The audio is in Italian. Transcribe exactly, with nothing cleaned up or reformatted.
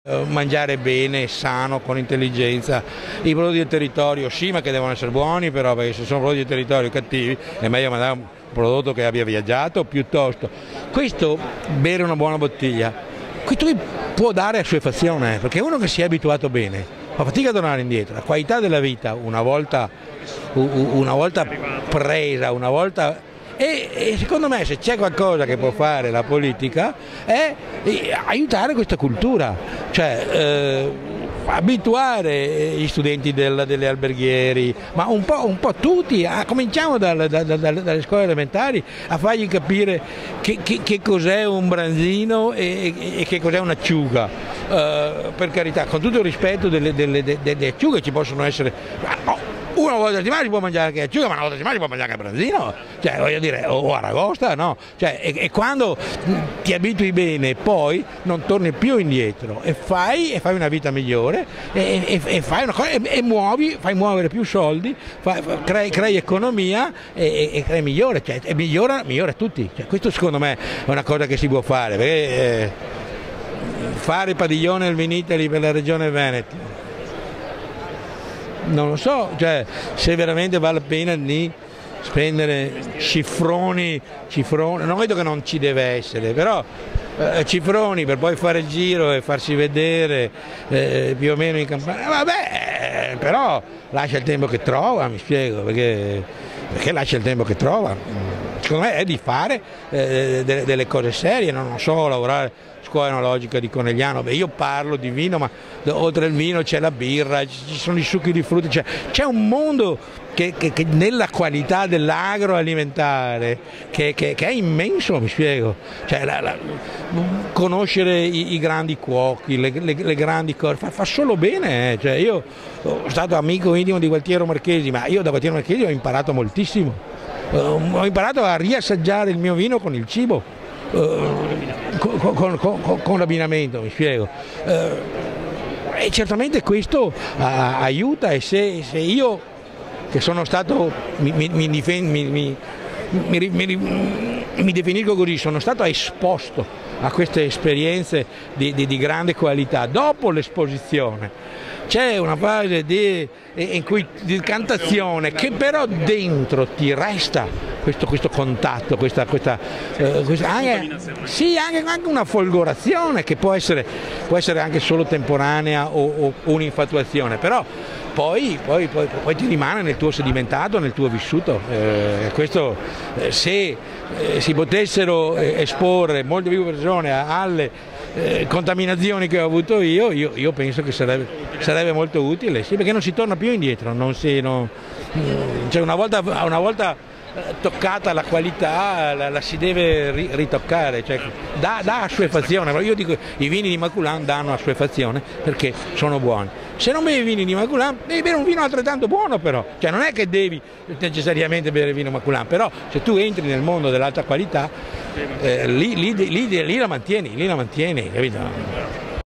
Mangiare bene, sano, con intelligenza. I prodotti del territorio sì, ma che devono essere buoni, però, perché se sono prodotti del territorio cattivi è meglio mandare un prodotto che abbia viaggiato piuttosto. Questo, bere una buona bottiglia, questo può dare assuefazione, perché uno che si è abituato bene fa fatica a tornare indietro. La qualità della vita, una volta, una volta presa, una volta... E, e secondo me, se c'è qualcosa che può fare la politica, è aiutare questa cultura, cioè eh, abituare gli studenti del, delle alberghieri, ma un po', un po' tutti, a, cominciamo dal, dal, dal, dalle scuole elementari, a fargli capire che, che, che cos'è un branzino e, e che cos'è un'acciuga. Uh, per carità, con tutto il rispetto delle, delle, delle, delle acciughe, ci possono essere... Oh, una volta a settimana si può mangiare anche acciuga, ma una volta a settimana si può mangiare anche branzino, cioè voglio dire, o aragosta, no? Cioè, e, e quando ti abitui bene poi non torni più indietro e fai, e fai una vita migliore e, e, e fai una cosa e, e muovi, fai muovere più soldi, fai, crei, crei economia e, e crei migliore, cioè, e migliora, migliora tutti. Cioè, questo secondo me è una cosa che si può fare, perché eh, fare il padiglione del Vinitaly per la regione Veneto, non lo so, cioè, se veramente vale la pena di spendere cifroni, cifroni, non vedo che non ci deve essere, però eh, cifroni per poi fare il giro e farsi vedere eh, più o meno in campagna, vabbè, eh, però lascia il tempo che trova, mi spiego, perché, perché lascia il tempo che trova, secondo me è di fare eh, delle, delle cose serie, non, non so, lavorare scuola enologica di Conegliano. Beh, io parlo di vino, ma oltre il vino c'è la birra, ci sono i succhi di frutta, c'è, c'è un mondo che, che, che nella qualità dell'agroalimentare che, che, che è immenso, mi spiego, cioè, la, la, conoscere i, i grandi cuochi, le, le, le grandi cose, fa, fa solo bene, eh. Cioè, io sono stato amico intimo di Gualtiero Marchesi, ma io da Gualtiero Marchesi ho imparato moltissimo, ho imparato a riassaggiare il mio vino con il cibo. Uh, con, con, con, con l'abbinamento, mi spiego, uh, e certamente questo uh, aiuta, e se, se io che sono stato, mi, mi, mi, difend, mi, mi, mi, mi, mi definisco così, sono stato esposto a queste esperienze di, di, di grande qualità, dopo l'esposizione c'è una fase di, in cui, di cantazione che però dentro ti resta questo, questo contatto, questa, questa, eh, questa anche, sì, anche, anche una folgorazione che può essere, può essere anche solo temporanea o, o un'infatuazione, però poi, poi, poi, poi ti rimane nel tuo sedimentato, nel tuo vissuto. Eh, questo, eh, se eh, si potessero eh, esporre molte più persone alle Eh, contaminazioni che ho avuto io, io, io penso che sarebbe, sarebbe molto utile, sì, perché non si torna più indietro, non si, non, cioè una volta, una volta toccata la qualità la, la si deve ri, ritoccare, cioè, dà, dà assuefazione. Io dico i vini di Maculan danno assuefazione perché sono buoni. Se non bevi vini di Maculan devi bere un vino altrettanto buono, però, cioè non è che devi necessariamente bere vino Maculan, però se tu entri nel mondo dell'alta qualità eh, lì, lì, lì, lì la mantieni, lì la mantieni, capito?